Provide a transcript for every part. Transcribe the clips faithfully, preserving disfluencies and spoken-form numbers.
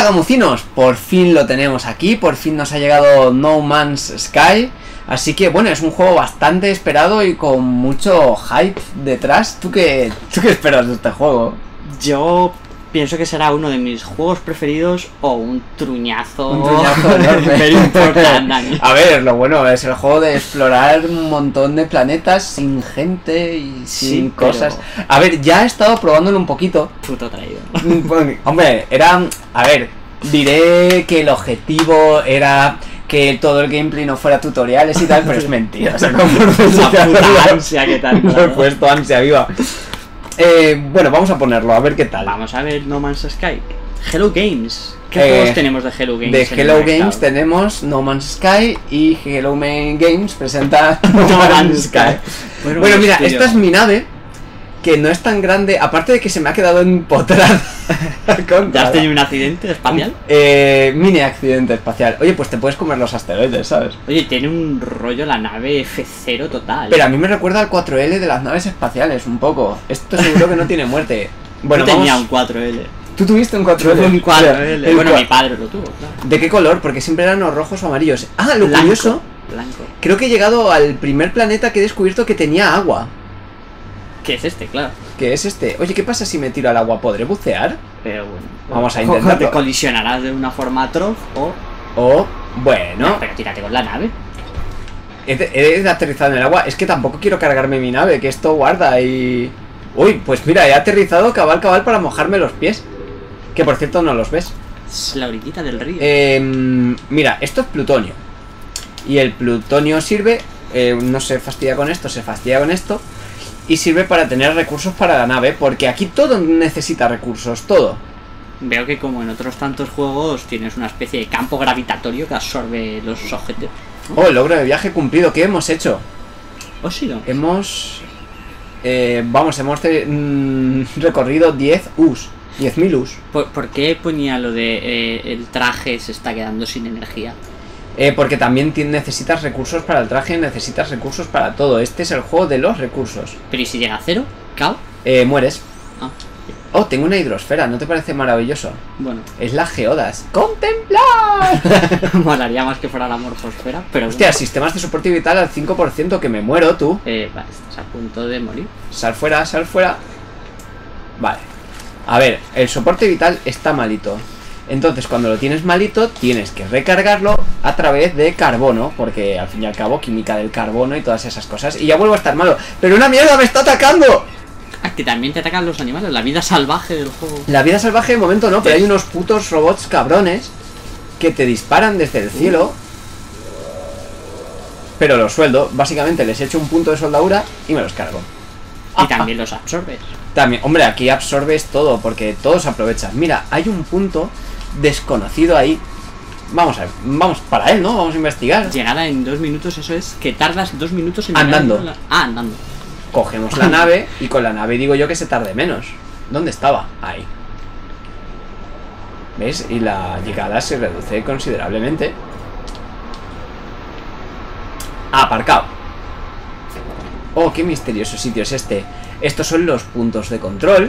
Hola gamucinos, por fin lo tenemos aquí, por fin nos ha llegado No Man's Sky. Así que bueno, es un juego bastante esperado y con mucho hype detrás. ¿Tú qué, tú qué esperas de este juego? Yo pienso que será uno de mis juegos preferidos o un truñazo, Un truñazo enorme. pero importante. A ver, lo bueno es el juego de explorar un montón de planetas sin gente y sin Sí, cosas. pero- A ver, ya he estado probándolo un poquito. Puto traído. Bueno, hombre, era... A ver, diré que el objetivo era que todo el gameplay no fuera tutoriales y tal, pero es mentira. O sea, como La puta ansia que tal. no he puesto ansia viva. Eh, bueno, vamos a ponerlo, a ver qué tal. Vamos a ver No Man's Sky. Hello Games. ¿Qué Eh, juegos tenemos de Hello Games? De en el Hello mercado? Games tenemos No Man's Sky y Hello Man Games presenta No, No Man's Man's Sky. Sky. Bueno, Bueno, mira, estudio. esta es mi nave, que no es tan grande, aparte de que se me ha quedado empotrada. ¿Ya has tenido un accidente espacial? Eh, mini accidente espacial. Oye, pues te puedes comer los asteroides, ¿sabes? Oye, tiene un rollo la nave F cero total. Pero a mí me recuerda al cuatro L de las naves espaciales, un poco. Esto seguro que no tiene muerte. Bueno, Yo tenía vamos- un cuatro L. ¿Tú tuviste un cuatro L? Un cuatro O sea, L. el Bueno, cua- mi padre lo tuvo, claro. ¿De qué color? Porque siempre eran los rojos o amarillos. Ah, lo Blanco, curioso, Blanco. creo que he llegado al primer planeta que he descubierto que tenía agua. ¿Qué es este? Claro. Que es este. Oye, ¿qué pasa si me tiro al agua? ¿Podré bucear? Pero bueno. Vamos a Co- intentarlo. Te colisionarás de una forma atroz o. O, bueno, No, pero tírate con la nave. he, de- he de aterrizar en el agua. Es que tampoco quiero cargarme mi nave, que esto guarda y... Uy, pues mira, he aterrizado cabal cabal para mojarme los pies. Que por cierto no los ves. Es la orillita del río. Eh, mira, esto es plutonio. Y el plutonio sirve, eh, no se fastidia con esto, se fastidia con esto. Y sirve para tener recursos para la nave, porque aquí todo necesita recursos, todo. Veo que como en otros tantos juegos tienes una especie de campo gravitatorio que absorbe los objetos. Oh, el logro de viaje cumplido, ¿qué hemos hecho? ¿O sí, no? Hemos... eh, vamos, hemos eh, mm, recorrido diez U's, diez mil U's. ¿Por, por qué ponía lo de eh, el traje se está quedando sin energía? Eh, porque también ti- necesitas recursos para el traje, necesitas recursos para todo. Este es el juego de los recursos. Pero ¿y si llega a cero? ¿Cao? Eh, mueres. Ah, Oh, tengo una hidrosfera, ¿no te parece maravilloso? bueno. Es la Geodas. ¡Contemplar! Molaría más que fuera la morfosfera, pero... Hostia, sistemas de soporte vital al cinco por ciento, que me muero, tú. Eh, vale, estás a punto de morir. Sal fuera, sal fuera. Vale. A ver, el soporte vital está malito. Entonces, cuando lo tienes malito, tienes que recargarlo a través de carbono, porque al fin y al cabo, química del carbono y todas esas cosas. Y ya vuelvo a estar malo. ¡Pero una mierda me está atacando! Ah, que también te atacan los animales, la vida salvaje del juego. La vida salvaje de momento no, pero hay unos putos robots cabrones que te disparan desde el cielo. Pero los sueldo, básicamente les echo un punto de soldadura y me los cargo. Y también los absorbes. También, hombre, aquí absorbes todo, porque todo se aprovecha. Mira, hay un punto desconocido ahí. Vamos a ver, vamos para él, ¿no? Vamos a investigar. Llegada en dos minutos, eso es que tardas dos minutos en Andando. llegar a la- Ah, andando. Cogemos la nave y con la nave digo yo que se tarde menos. ¿Dónde estaba? Ahí. ¿Ves? Y la llegada se reduce considerablemente. Aparcado. Oh, qué misterioso sitio es este. Estos son los puntos de control.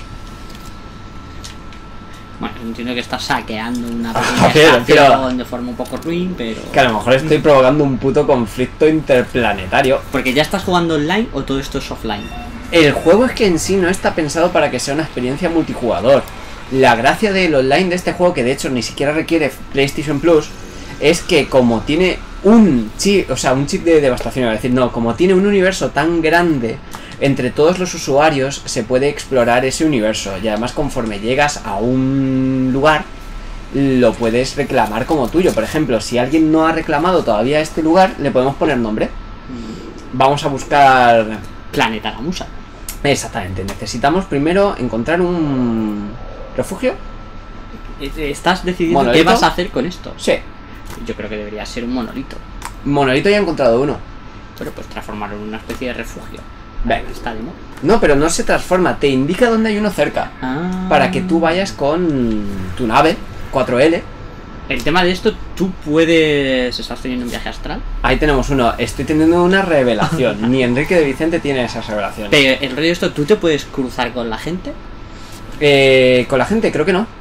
Bueno, entiendo que estás saqueando una Ah, pequeña pero- estación pero- de forma un poco ruin, pero... Que a lo mejor estoy provocando un puto conflicto interplanetario. Porque ya estás jugando online o todo esto es offline. El juego es que en sí no está pensado para que sea una experiencia multijugador. La gracia del online de este juego, que de hecho ni siquiera requiere PlayStation Plus, es que como tiene un chip, o sea, un chip de devastación, iba a decir, no, como tiene un universo tan grande entre todos los usuarios, se puede explorar ese universo. Y además, conforme llegas a un lugar, lo puedes reclamar como tuyo. Por ejemplo, si alguien no ha reclamado todavía este lugar, le podemos poner nombre. Vamos a buscar... Planeta Gamusa. Exactamente, necesitamos primero encontrar un refugio. Eh, Estás decidiendo ¿Monolito? qué vas a hacer con esto. Sí, Yo creo que debería ser un monolito. monolito ya he encontrado uno. Pero pues transformarlo en una especie de refugio. Venga. Está de moda. No, pero no se transforma, te indica dónde hay uno cerca. Ah. Para que tú vayas con tu nave cuatro L. El tema de esto, tú puedes... ¿Estás teniendo un viaje astral? Ahí tenemos uno. Estoy teniendo una revelación. Ni Enrique de Vicente tiene esas revelaciones. Pero el rollo de esto, ¿tú te puedes cruzar con la gente? Eh, con la gente, creo que no.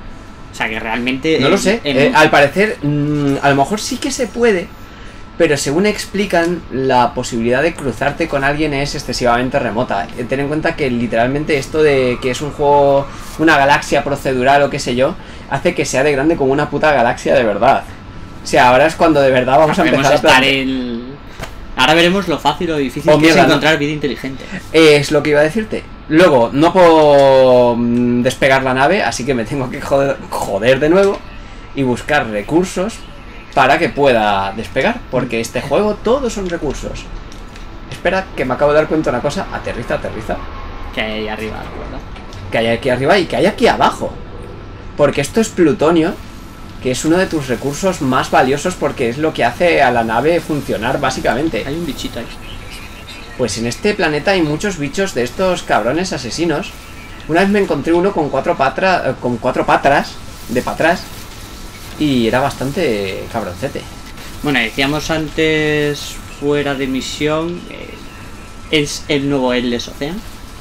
O sea que realmente... No en, lo sé. en... Eh, al parecer, mmm, a lo mejor sí que se puede, pero según explican, la posibilidad de cruzarte con alguien es excesivamente remota. Eh, ten en cuenta que literalmente esto de que es un juego, una galaxia procedural o qué sé yo, hace que sea de grande como una puta galaxia de verdad. O sea, ahora es cuando de verdad vamos a empezar a estar el... Ahora veremos lo fácil o difícil oh, que mierda, es encontrar no. vida inteligente. Es lo que iba a decirte. Luego, no puedo mm, despegar la nave, así que me tengo que joder, joder de nuevo y buscar recursos para que pueda despegar, porque este juego todos son recursos. Espera, que me acabo de dar cuenta de una cosa. Aterriza, aterriza. Que hay ahí arriba, ¿verdad? Que hay aquí arriba y que hay aquí abajo. Porque esto es plutonio, que es uno de tus recursos más valiosos porque es lo que hace a la nave funcionar básicamente. Hay un bichito ahí. Pues en este planeta hay muchos bichos de estos cabrones asesinos. Una vez me encontré uno con cuatro patras, con cuatro patras de para atrás y era bastante cabroncete. Bueno, decíamos antes fuera de misión, eh, es el nuevo Endless Ocean.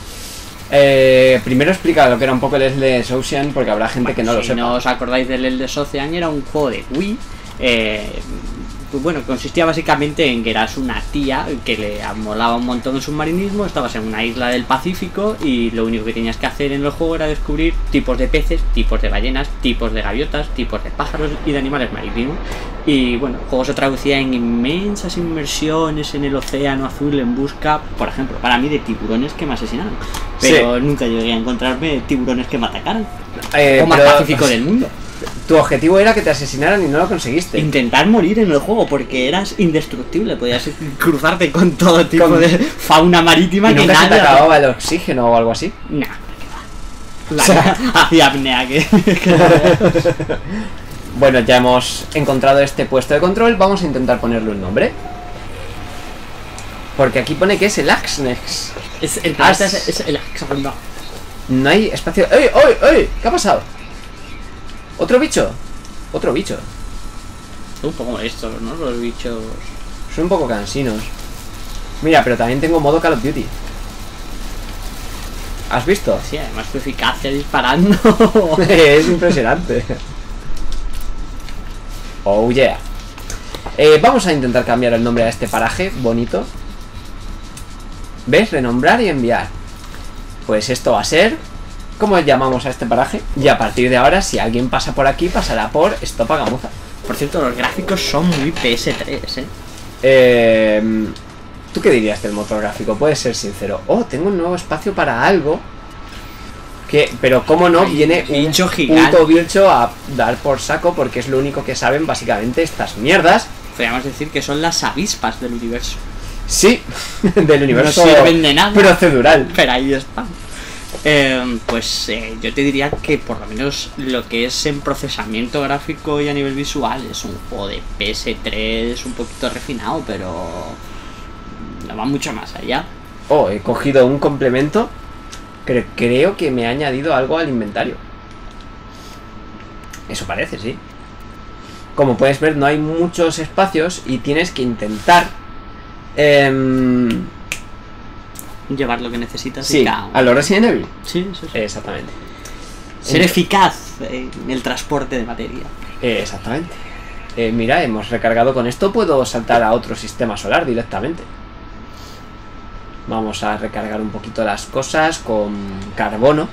Eh, primero explica lo que era un poco el Endless Ocean porque habrá gente que no lo Si sepa. no os acordáis del Endless Ocean, era un juego de Wii. Eh, pues bueno, consistía básicamente en que eras una tía que le molaba un montón el submarinismo, estabas en una isla del Pacífico y lo único que tenías que hacer en el juego era descubrir tipos de peces, tipos de ballenas, tipos de gaviotas, tipos de pájaros y de animales marítimos. Y bueno, el juego se traducía en inmensas inmersiones en el océano azul en busca, por ejemplo, para mí de tiburones que me asesinaron. Pero sí, nunca llegué a encontrarme tiburones que me atacaran. Eh, o más pero... pacífico del mundo. Tu objetivo era que te asesinaran y no lo conseguiste. Intentar morir en el juego porque eras indestructible, podías cruzarte con todo tipo con... de fauna marítima. ¿Y que nunca nada se te acababa el oxígeno o algo así? Nah. La o sea... hacía apnea que... que... Bueno, ya hemos encontrado este puesto de control. Vamos a intentar ponerle un nombre. Porque aquí pone que es el Axnex. Es el planeta es, es el Axnex. No hay espacio... ¡Ey, ey, ey! ¿Qué ha pasado? ¿Otro bicho? Otro bicho. Son un poco molestos, ¿no? Los bichos... Son un poco cansinos. Mira, pero también tengo modo Call of Duty. ¿Has visto? Sí, además tu eficacia disparando. Es impresionante. Oh yeah. eh, Vamos a intentar cambiar el nombre a este paraje bonito. ¿Ves? Renombrar y enviar. Pues esto va a ser... ¿Cómo llamamos a este paraje? Y a partir de ahora, si alguien pasa por aquí, pasará por Estopa Gamuza. Por cierto, los gráficos son muy P S tres, ¿eh? Eh... ¿Tú qué dirías del motor gráfico? Puedes ser sincero. Oh, tengo un nuevo espacio para algo. Que, pero cómo no, Ay, viene un bicho gigante. puto bicho a dar por saco porque es lo único que saben básicamente estas mierdas. Podríamos decir que son las avispas del universo. Sí, del universo no sirven de nada, procedural. Pero ahí está. Eh, pues eh, yo te diría que por lo menos lo que es en procesamiento gráfico y a nivel visual es un juego de P S tres un poquito refinado, pero no va mucho más allá. Oh, he cogido un complemento. Creo, creo que me ha añadido algo al inventario. Eso parece, sí. Como puedes ver, no hay muchos espacios y tienes que intentar eh, llevar lo que necesitas. Sí, a lo Resident Evil. Sí, sí, sí. Exactamente. Ser eficaz en el transporte de materia. Eh, exactamente. Eh, mira, hemos recargado con esto. Puedo saltar a otro sistema solar directamente. Vamos a recargar un poquito las cosas con carbono.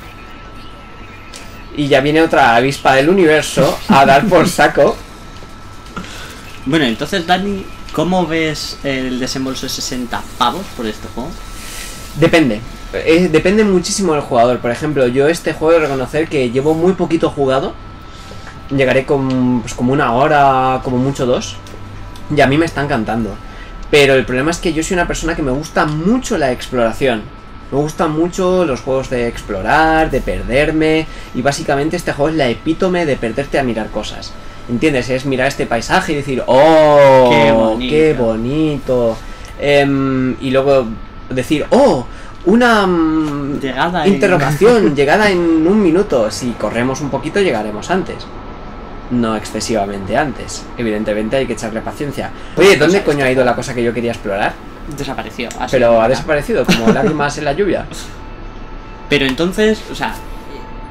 Y ya viene otra avispa del universo a dar por saco. Bueno, entonces, Dani, ¿cómo ves el desembolso de sesenta pavos por este juego? Depende. Eh, depende muchísimo del jugador. Por ejemplo, yo este juego he de reconocer que llevo muy poquito jugado. Llegaré con pues, como una hora, como mucho dos. Y a mí me está encantando. Pero el problema es que yo soy una persona que me gusta mucho la exploración. Me gustan mucho los juegos de explorar, de perderme. Y básicamente este juego es la epítome de perderte a mirar cosas. ¿Entiendes? Es mirar este paisaje y decir, ¡oh! ¡Qué bonito! ¡Qué bonito! Eh, y luego decir, ¡oh! Una um, llegada interrogación, en... llegada en un minuto. Si corremos un poquito llegaremos antes. No excesivamente antes. Evidentemente hay que echarle paciencia. Oye, ¿dónde coño ha ido la cosa que yo quería explorar? Desapareció. Pero ha desaparecido, como lágrimas en la lluvia. Pero entonces, o sea,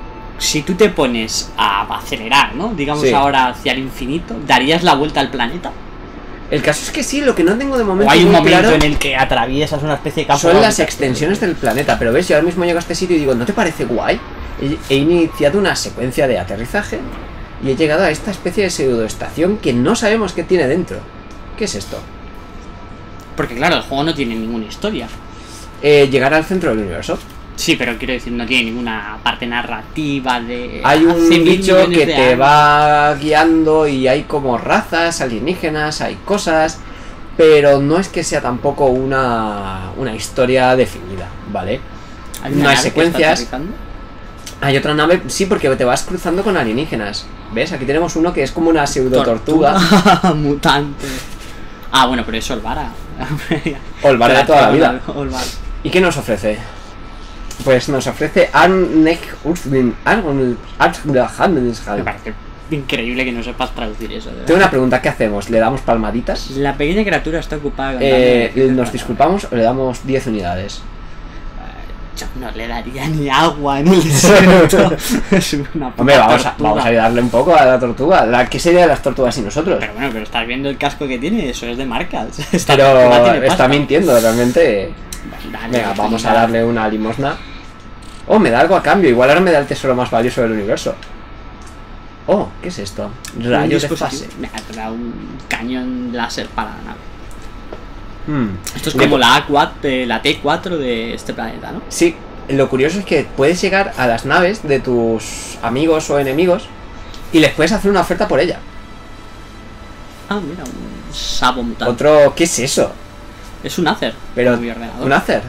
si tú te pones a acelerar, ¿no? Digamos Sí. ahora hacia el infinito, ¿darías la vuelta al planeta? El caso es que sí, lo que no tengo de momento ¿O hay un muy momento claro en el que atraviesas una especie de campo son las gravitatorio? extensiones del planeta. Pero ves, yo ahora mismo llego a este sitio y digo, ¿no te parece guay? He, he iniciado una secuencia de aterrizaje y he llegado a esta especie de pseudoestación que no sabemos qué tiene dentro. ¿Qué es esto? Porque claro, el juego no tiene ninguna historia. Eh, llegar al centro del universo. Sí, pero quiero decir, no tiene ninguna parte narrativa de... Hay un hace mil bicho millones que de te años. va guiando y hay como razas alienígenas, hay cosas, pero no es que sea tampoco una, una historia definida, ¿vale? ¿Hay no una hay nave que secuencias. está aterrizando? Hay otra nave, sí, porque te vas cruzando con alienígenas. ¿Ves? Aquí tenemos uno que es como una pseudo tortuga. Tortuga mutante. Ah, bueno, pero es Olvara. Olvara de toda la vida. Olvara. ¿Y qué nos ofrece? Pues nos ofrece Arnek Ursvin Argon Me parece increíble que no sepas traducir eso. de verdad. Tengo una pregunta, ¿qué hacemos? ¿Le damos palmaditas? La pequeña criatura está ocupada con Eh, darle- ¿Nos disculpamos o le damos diez unidades? Yo no le daría ni agua en el desierto. Es una puta Hombre, vamos a, tortuga. vamos a ayudarle un poco a la tortuga. La, ¿Qué sería de las tortugas sin nosotros? Pero bueno, pero estás viendo el casco que tiene, eso es de marcas. Esta Pero tortuga tiene está pasta. mintiendo, realmente. Bueno, dale, Venga, vamos a dale. darle una limosna. Oh, me da algo a cambio. Igual ahora me da el tesoro más valioso del universo. Oh, ¿qué es esto? Un Rayo de dispositivo. fase. Me ha dado un cañón láser para la nave. Hmm. Esto es Le- como la A cuatro, eh, la T cuatro de este planeta, ¿no? Sí, lo curioso es que puedes llegar a las naves de tus amigos o enemigos y les puedes hacer una oferta por ella. Ah, mira, un sabo mutante. Otro, ¿qué es eso? Es un Acer. Pero como mi ordenador. un Acer.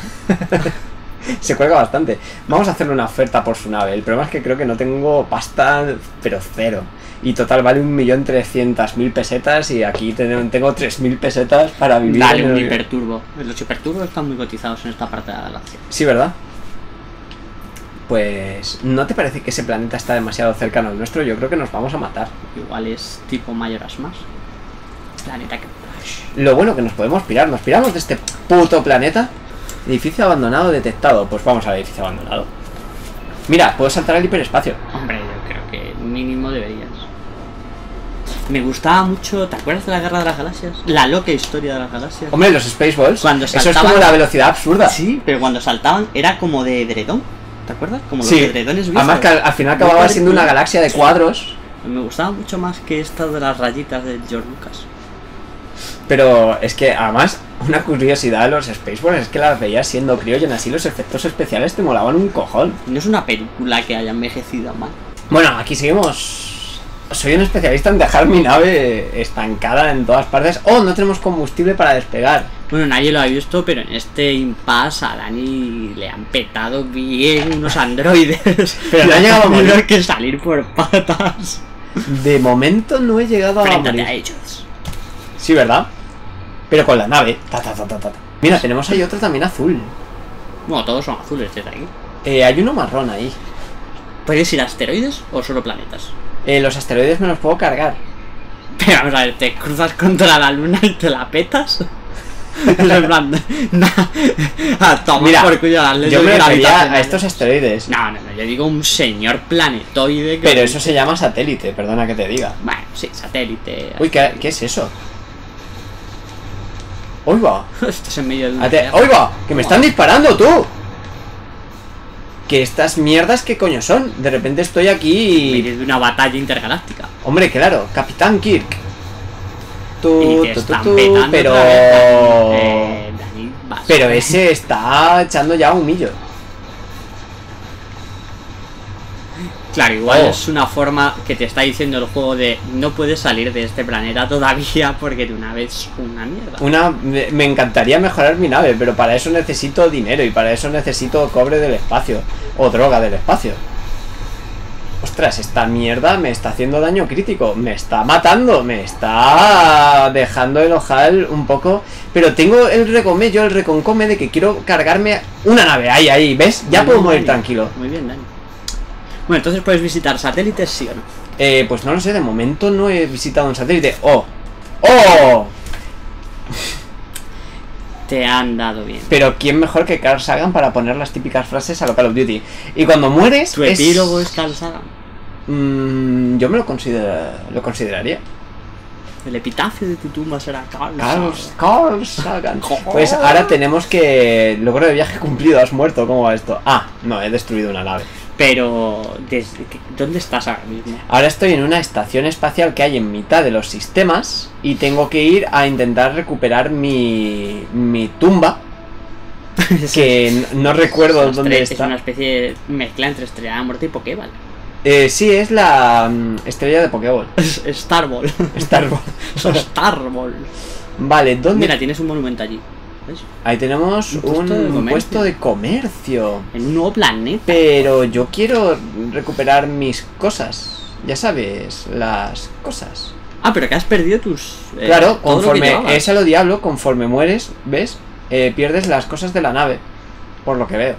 Se cuelga bastante. Vamos a hacerle una oferta por su nave. El problema es que creo que no tengo pasta, pero cero. Y total vale un millón trescientas mil pesetas y aquí ten- tengo tres mil pesetas para vivir. Dale en un el- hiperturbo. Los hiperturbos están muy cotizados en esta parte de la galaxia. Sí, ¿verdad? Pues, ¿no te parece que ese planeta está demasiado cercano al nuestro? Yo creo que nos vamos a matar. Igual es tipo Mayoras más. Planeta que... Lo bueno que nos podemos pirar. Nos piramos de este puto planeta. Edificio abandonado detectado. Pues vamos al edificio abandonado. Mira, puedo saltar al hiperespacio. Hombre, yo creo que mínimo deberías. Me gustaba mucho... ¿Te acuerdas de la Guerra de las Galaxias? La loca historia de las galaxias. Hombre, los Spaceballs. Cuando eso es saltaban- como la velocidad absurda. Sí, pero cuando saltaban era como de edredón. ¿Te acuerdas? Como los Sí. edredones viejos. Además que al, al final Muy acababa siendo una parecido. galaxia de cuadros. Me gustaba mucho más que esta de las rayitas de George Lucas. Pero es que además, una curiosidad de los Spaceballs es que las veías siendo crío y así los efectos especiales te molaban un cojón. No es una película que haya envejecido mal. Bueno, aquí seguimos. Soy un especialista en dejar mi nave estancada en todas partes. Oh, no tenemos combustible para despegar. Bueno, nadie lo ha visto, pero en este impasse a Dani le han petado bien unos androides. Pero no ha llegado a morir. Tenido que salir por patas. De momento no he llegado a Enfréntate morir. a ellos. Sí, ¿verdad? Pero con la nave. Ta, ta, ta, ta, ta. Mira, tenemos ahí otro también azul. Bueno, todos son azules desde aquí. Eh, hay uno marrón ahí. ¿Puedes ir a asteroides o solo planetas? Eh, los asteroides me los puedo cargar. Pero vamos a ver, ¿te cruzas contra la luna y te la petas? Es en plan, nah, a tomar Mira, por culo las leyes yo me refería gravitacionales. a estos asteroides. No, no, no, yo digo un señor planetoide que... Pero eso se llama satélite, perdona que te diga. Bueno, sí, satélite... Uy, ¿qué, qué es eso? ¡Uy, va! Estás en medio de una... Ate- guerra. ¡Uy, va! ¡Que me están disparando, tú! ¿Que estas mierdas qué coño son? De repente estoy En aquí medio de una batalla intergaláctica. Hombre, claro, Capitán Kirk. Y Tú, te tú, tú, están tú, petando pero... otra vez, Dani. Eh, Dani, vas. Pero ese está echando ya un millo. Claro, igual Oh. es una forma que te está diciendo el juego de no puedes salir de este planeta todavía porque tu nave es una mierda. Una, me me encantaría mejorar mi nave, pero para eso necesito dinero y para eso necesito cobre del espacio o droga del espacio. Ostras, esta mierda me está haciendo daño crítico, me está matando, me está dejando el ojal un poco. Pero tengo el recome, yo el reconcome de que quiero cargarme una nave. Ahí, ahí, ¿ves? Ya Muy puedo bien, morir Dani. tranquilo. Muy bien, Dani. Bueno, entonces puedes visitar satélites, sí o no. Eh, pues no lo sé, de momento no he visitado un satélite. ¡Oh! ¡Oh! Te han dado bien. Pero ¿quién mejor que Carl Sagan para poner las típicas frases a lo Call of Duty? Y cuando mueres... ¿Tu es... epílogo es Carl Sagan? Mm, yo me lo, considera... lo consideraría. El epitafio de tu tumba será Carl Carl, Sagan. Carl Sagan. Pues ahora tenemos que... Logro de viaje cumplido, has muerto. ¿Cómo va esto? Ah, no, he destruido una nave. Pero, ¿desde qué- ¿dónde estás ahora mismo? Ahora estoy en una estación espacial que hay en mitad de los sistemas y tengo que ir a intentar recuperar mi, mi tumba, que n- no recuerdo Es una dónde estre- está. Es una especie de mezcla entre Estrella de la Muerte y Pokéball. Eh, sí, es la mm, estrella de Pokéball. Es Starball. Star Wars. Starball. Vale, ¿dónde? Mira, tienes un monumento allí. ¿Ves? Ahí tenemos Un un, puesto de comercio. puesto de comercio. En un nuevo planeta. Pero yo quiero recuperar mis cosas. Ya sabes, las cosas. Ah, pero que has perdido tus... eh, Claro, todo lo que conforme llevabas. es a lo diablo, conforme mueres, ¿ves? Eh, pierdes las cosas de la nave. Por lo que veo.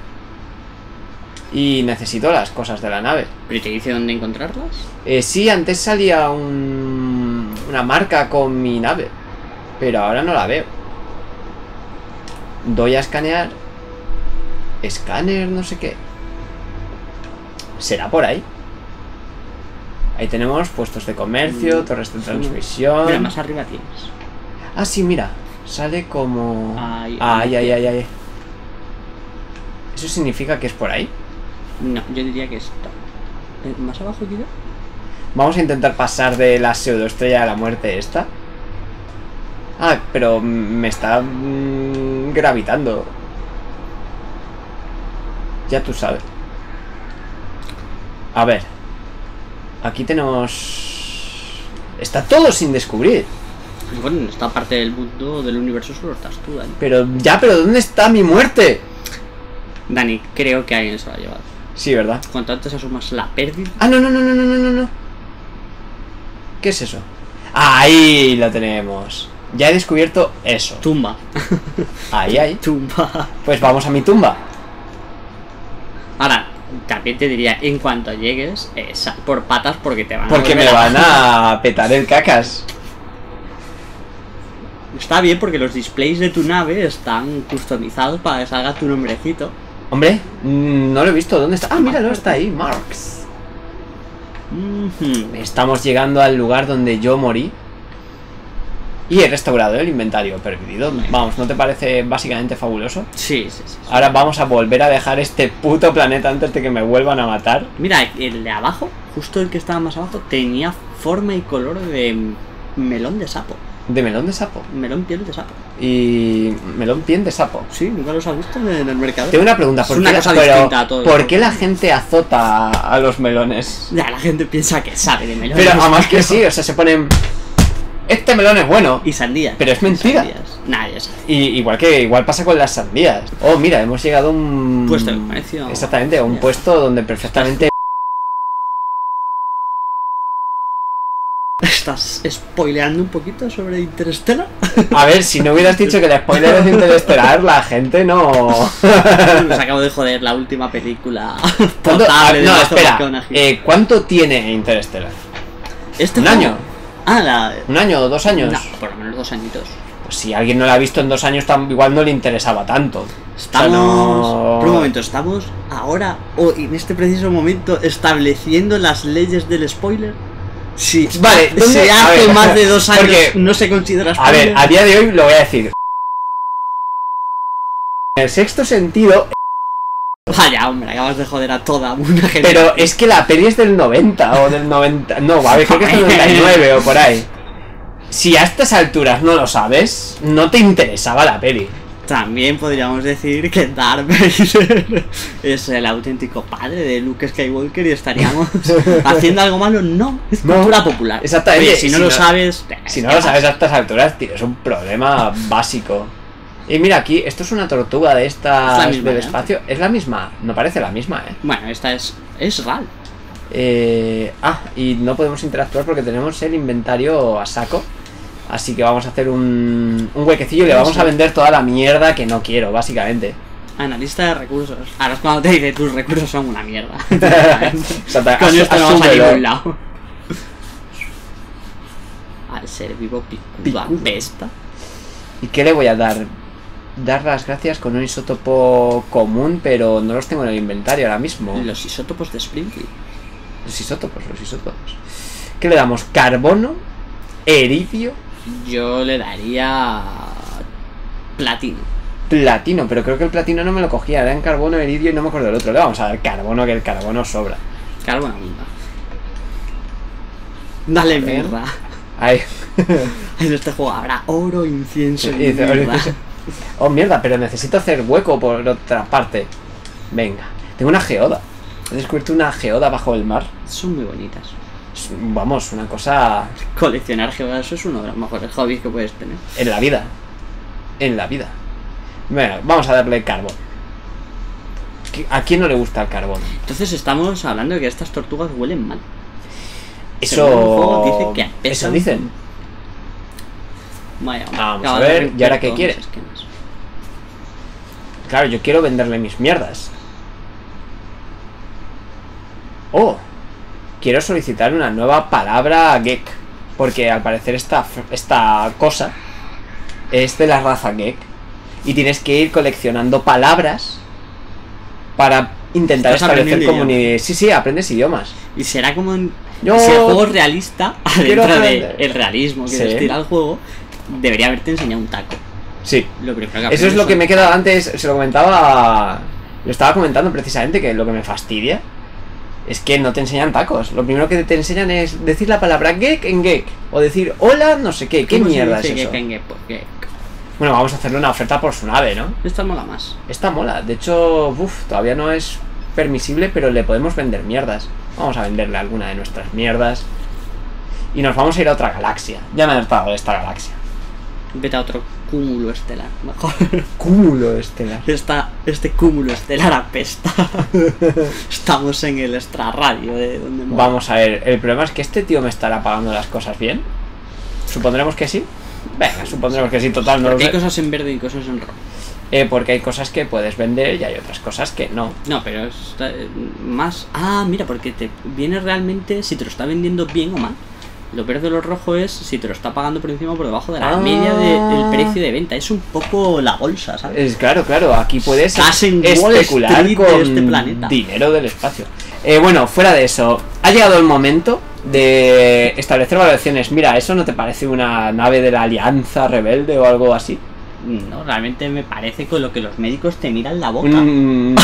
Y necesito las cosas de la nave. ¿Pero te dice dónde encontrarlas? Eh, sí, antes salía un, una marca con mi nave. Pero ahora no la veo. Doy a escanear. Escáner, no sé qué. ¿Será por ahí? Ahí tenemos puestos de comercio, Mm, torres de sí. transmisión. Mira, más arriba tienes. Ah, sí, mira. Sale como... Ay, Ay, ay, ay. ay, ay. ¿Eso significa que es por ahí? No, yo diría que está... eh, ¿Más abajo quizá? Vamos a intentar pasar de la pseudoestrella de la muerte esta. Ah, pero mm, me está mm, gravitando. Ya tú sabes. A ver. Aquí tenemos... Está todo sin descubrir. Bueno, en esta parte del mundo, del universo, solo estás tú, Dani. Pero ya, pero ¿dónde está mi muerte? Dani, creo que alguien se lo ha llevado. Sí, ¿verdad? Cuanto antes asumas la pérdida... Ah, no, no, no, no, no, no, no, no. ¿Qué es eso? Ahí lo tenemos. Ya he descubierto eso. Tumba. Ahí, ahí. Tumba. Pues vamos a mi tumba. Ahora, también te diría, en cuanto llegues, eh, sal por patas porque te van a... Porque me volver van a petar el cacas. Está bien porque los displays de tu nave están customizados para que salga tu nombrecito. Hombre, mm, no lo he visto. ¿Dónde está? Ah, míralo, está ahí. Marx. Mhm. Estamos llegando al lugar donde yo morí. Y he restaurado el inventario perdido. Vamos, ¿no te parece básicamente fabuloso? Sí, sí, sí. Ahora vamos a volver a dejar este puto planeta antes de que me vuelvan a matar. Mira, el de abajo, justo el que estaba más abajo, tenía forma y color de melón de sapo. De melón de sapo. Melón piel de sapo. Y melón piel de sapo. Sí, nunca los has visto en el mercado. Tengo una pregunta. Es ¿Por, una qué, cosa pero, distinta a todo ¿por el qué la gente azota a los melones? Ya, la gente piensa que sabe de melón. Pero además que sí, o sea, se ponen... Este melón es bueno. Y sandía. Pero es mentira. Nadie sabe. Y igual que igual pasa con las sandías. Oh, mira, hemos llegado a un... Puesto de comercio. Exactamente, a un Ya. puesto donde perfectamente... ¿Estás spoileando un poquito sobre Interstellar? A ver, si no hubieras dicho que el spoiler es Interestelar, la gente no... Pues acabo de joder la última película ¿Cuánto- ah, potable de no, Matthew espera. McConaughey. Eh, ¿Cuánto tiene Interestelar? ¿Este ¿Un juego? año? Ah, la... ¿Un año o dos años? No, por lo menos dos añitos. Pues si alguien no la ha visto en dos años, tam- igual no le interesaba tanto. Estamos... O sea, no- Por un momento, estamos ahora, o en este preciso momento, estableciendo las leyes del spoiler. Sí, Vale, ¿dónde- si a hace ver, más de dos años porque- no se considera A spoiler. ver, a día de hoy lo voy a decir. En el sexto sentido, Vaya, hombre, acabas de joder a toda una gente. pero es que la peli es del noventa o del noventa... No, a ver, creo que es del noventa y nueve o por ahí. Si a estas alturas no lo sabes, no te interesaba la peli. También podríamos decir que Darth Vader es el auténtico padre de Luke Skywalker y estaríamos haciendo algo malo. No, es No, cultura popular. exactamente, Oye, si no si lo no- sabes... Si ¿qué no lo pasa? sabes a estas alturas, tío, es un problema básico. Y mira aquí, esto es una tortuga de Es la estas misma, del ¿eh? espacio. Es la misma, no parece la misma, eh. Bueno, esta es... es R A L. Eh, ah, y no podemos interactuar porque tenemos el inventario a saco. Así que vamos a hacer un, un huequecillo y le vamos a vender toda la mierda que no quiero, básicamente. Analista de recursos. Ahora es cuando te dice tus recursos son una mierda. O sea, te- Con asu- esto no vamos a asúmelo. ningún lado. Al ser vivo picuda Picudo. besta. ¿Y qué le voy a dar? dar las gracias con un isótopo común, pero no los tengo en el inventario ahora mismo. Los isótopos de Springfield. Los isótopos, los isótopos. ¿Qué le damos? Carbono, eridio, Yo le daría platino. platino, pero creo que el platino no me lo cogía, era en carbono, eridio y no me acuerdo del otro. Le vamos a dar carbono, que el carbono sobra. Carbono abunda. Dale mierda. Ahí. En este juego habrá oro, incienso y Y dice, mierda. oh mierda, pero necesito hacer hueco por otra parte. Venga, tengo una geoda. He descubierto una geoda bajo el mar. Son muy bonitas. Es, vamos, una cosa Coleccionar geodas es uno de los mejores hobbies que puedes tener. en la vida. En la vida. Bueno, vamos a darle carbón. ¿A quién no le gusta el carbón? Entonces estamos hablando de que estas tortugas huelen mal. Eso Según el juego dice que apesan. Eso dicen. Vaya, Vamos acaba a de ver, romper ¿y ahora qué todos quieres? los esquemas. Claro, yo quiero venderle mis mierdas. Oh, quiero solicitar una nueva palabra geek. Porque al parecer esta, esta cosa es de la raza geek. Y tienes que ir coleccionando palabras para intentar Estás establecer aprendiendo comunidades. Sí, sí, aprendes idiomas. Y será como en... Yo si el juego es realista, quiero dentro aprender. del realismo que Sí. les tira el juego, debería haberte enseñado un taco. Sí. Lo primero que Eso es aprendes lo que son- me he quedado antes, se lo comentaba, lo estaba comentando precisamente, que lo que me fastidia es que no te enseñan tacos. Lo primero que te enseñan es decir la palabra geek en geek, o decir hola no sé qué, ¿qué ¿Cómo se mierda es dice eso? que Kenge? Porque Bueno, vamos a hacerle una oferta por su nave, ¿no? esta mola más. Esta mola, de hecho, uff, todavía no es permisible, pero le podemos vender mierdas. Vamos a venderle alguna de nuestras mierdas. Y nos vamos a ir a otra galaxia. Ya me he hartado de esta galaxia. Vete a otro cúmulo estelar, mejor. Cúmulo estelar. Esta, este cúmulo estelar apesta. Estamos en el extrarradio de donde mola. Vamos a ver, el problema es que este tío me estará pagando las cosas bien. ¿Supondremos que sí? Venga, supondremos que sí, total, no lo Porque hay sé. cosas en verde y cosas en rojo. Eh, porque hay cosas que puedes vender y hay otras cosas que no. No, pero es eh, más... Ah, mira, porque te viene realmente si te lo está vendiendo bien o mal. Lo verde o lo rojo es si te lo está pagando por encima o por debajo de la Ah. media de- del precio de venta. Es un poco la bolsa, ¿sabes? Es claro, claro, aquí puedes Estás en Wall especular Street de con este planeta. dinero del espacio. Eh, bueno, fuera de eso, ha llegado el momento de establecer valoraciones. Mira, ¿eso no te parece una nave de la Alianza Rebelde o algo así? No, realmente me parece con lo que los médicos te miran la boca. Mm,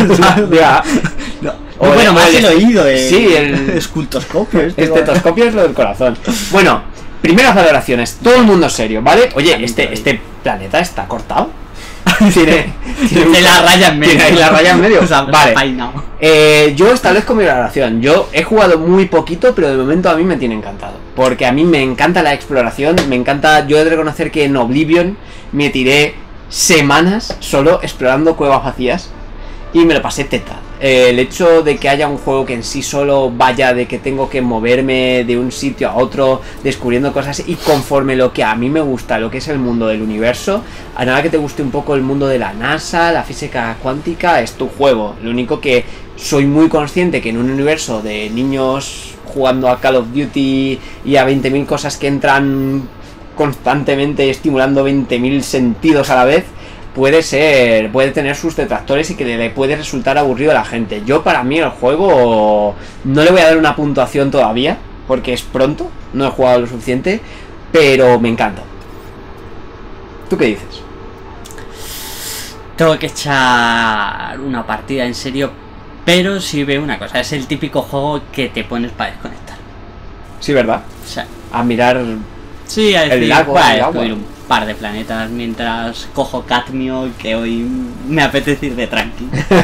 ya. No, O no, bueno, el- más el- el oído, el, sí, el- escultoscopio. Este, Estetoscopio es lo del corazón. Bueno, primeras valoraciones, todo el mundo serio, ¿vale? Oye, También te este, lo este planeta está cortado. tiene, Tiene un- la raya en medio. Tiene ahí la raya en medio. O sea, Vale. peinado. Eh, yo establezco mi valoración. Yo he jugado muy poquito, pero de momento a mí me tiene encantado. Porque a mí me encanta la exploración, me encanta. Yo he de reconocer que en Oblivion me tiré semanas solo explorando cuevas vacías y me lo pasé teta. Eh, el hecho de que haya un juego que en sí solo vaya de que tengo que moverme de un sitio a otro, descubriendo cosas y conforme lo que a mí me gusta, lo que es el mundo del universo, a nada que te guste un poco el mundo de la NASA, la física cuántica, es tu juego. Lo único que soy muy consciente que en un universo de niños jugando a Call of Duty y a veinte mil cosas que entran constantemente estimulando veinte mil sentidos a la vez, puede ser, puede tener sus detractores y que le puede resultar aburrido a la gente. Yo, para mí, el juego no le voy a dar una puntuación todavía, porque es pronto, no he jugado lo suficiente, pero me encanta. ¿Tú qué dices? Tengo que echar una partida en serio, pero sí veo una cosa, es el típico juego que te pones para desconectar. Sí, ¿verdad? O sea, A mirar... sí, a decir, lago, voy a el agua. descubrir un par de planetas mientras cojo cadmio, que hoy me apetece ir de tranqui.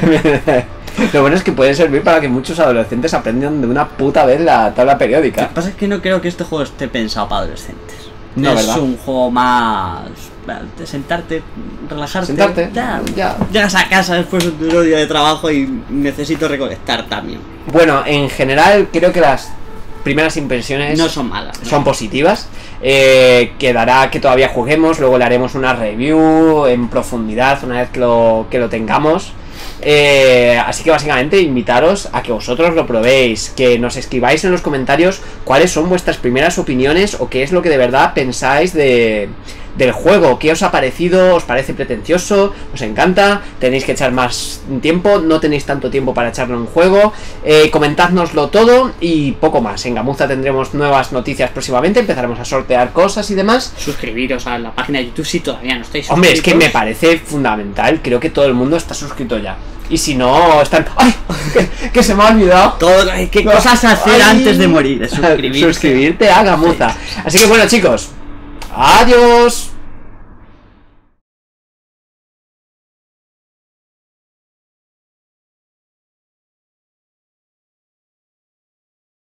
Lo bueno es que puede servir para que muchos adolescentes aprendan de una puta vez la tabla Lo que periódica. pasa es que no creo que este juego esté pensado para adolescentes. No, es ¿verdad? un juego más de sentarte, relajarte. Sentarte, Ya, ya. Llegas a casa después de un duro día de trabajo y necesito recolectar también. Bueno, en general creo que las primeras impresiones No son malas. ¿no? son positivas. Eh, quedará que todavía juguemos, luego le haremos una review en profundidad una vez que lo, que lo tengamos. Eh, así que básicamente invitaros a que vosotros lo probéis, que nos escribáis en los comentarios cuáles son vuestras primeras opiniones o qué es lo que de verdad pensáis de, del juego. ¿Qué os ha parecido? ¿Os parece pretencioso? ¿Os encanta? ¿Tenéis que echar más tiempo? ¿No tenéis tanto tiempo para echarlo en juego? Eh, comentádnoslo todo y poco más. En Gamuza tendremos nuevas noticias próximamente, empezaremos a sortear cosas y demás. Suscribiros a la página de YouTube si todavía no estáis suscritos. Hombre, es que me parece fundamental. Creo que todo el mundo está suscrito ya. Y si no, están... ¡Ay! Que, que se me ha olvidado. Todo, ¿qué cosas hacer Ay. antes de morir? Suscribirse. Suscribirte a Gamuza. Así que bueno, chicos, adiós.